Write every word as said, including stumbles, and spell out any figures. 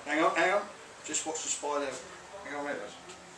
Hang on, hang on. Just watch the spider. Hang on, wait a minute.